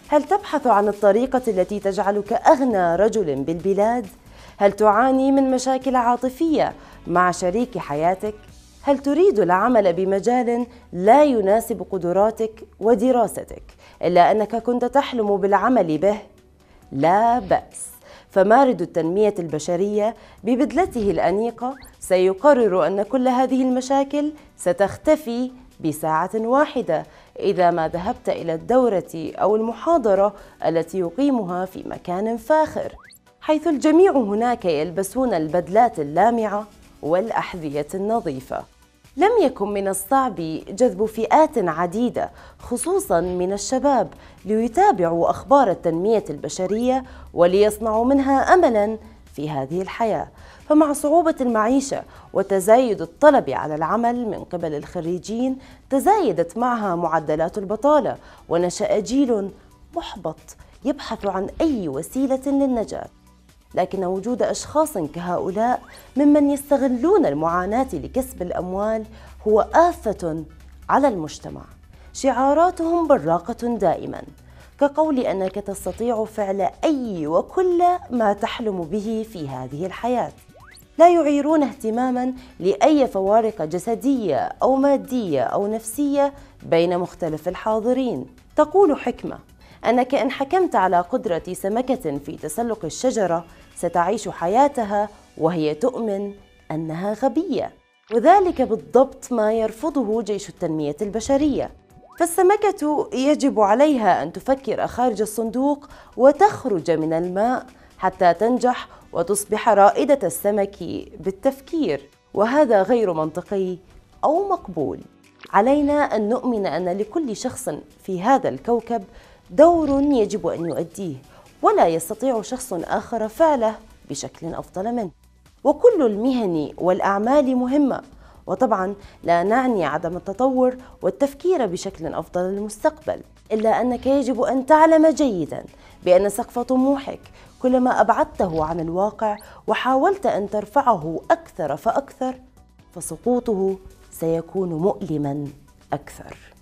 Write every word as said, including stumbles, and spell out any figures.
هل تبحث عن الطريقة التي تجعلك أغنى رجل بالبلاد؟ هل تعاني من مشاكل عاطفية مع شريك حياتك؟ هل تريد العمل بمجال لا يناسب قدراتك ودراستك إلا أنك كنت تحلم بالعمل به؟ لا بأس، فمارد التنمية البشرية ببذلته الأنيقة سيقرر أن كل هذه المشاكل ستختفي بساعة واحدة إذا ما ذهبت إلى الدورة أو المحاضرة التي يقيمها في مكان فاخر، حيث الجميع هناك يلبسون البدلات اللامعة والأحذية النظيفة. لم يكن من الصعب جذب فئات عديدة خصوصاً من الشباب ليتابعوا أخبار التنمية البشرية وليصنعوا منها أملاً في هذه الحياة، فمع صعوبة المعيشة وتزايد الطلب على العمل من قبل الخريجين تزايدت معها معدلات البطالة، ونشأ جيل محبط يبحث عن أي وسيلة للنجاة. لكن وجود أشخاص كهؤلاء ممن يستغلون المعاناة لكسب الأموال هو آفة على المجتمع. شعاراتهم براقة دائما، كقول أنك تستطيع فعل أي وكل ما تحلم به في هذه الحياة. لا يعيرون اهتماما لأي فوارق جسدية أو مادية أو نفسية بين مختلف الحاضرين. تقول حكمة أنك إن حكمت على قدرة سمكة في تسلق الشجرة ستعيش حياتها وهي تؤمن أنها غبية، وذلك بالضبط ما يرفضه جيش التنمية البشرية. فالسمكة يجب عليها أن تفكر خارج الصندوق وتخرج من الماء حتى تنجح وتصبح رائدة السمك بالتفكير، وهذا غير منطقي أو مقبول. علينا أن نؤمن أن لكل شخص في هذا الكوكب دور يجب أن يؤديه، ولا يستطيع شخص آخر فعله بشكل أفضل منه. وكل المهن والأعمال مهمة، وطبعا لا نعني عدم التطور والتفكير بشكل أفضل للمستقبل، إلا أنك يجب أن تعلم جيدا بأن سقف طموحك كلما أبعدته عن الواقع وحاولت أن ترفعه أكثر فأكثر فسقوطه سيكون مؤلما أكثر.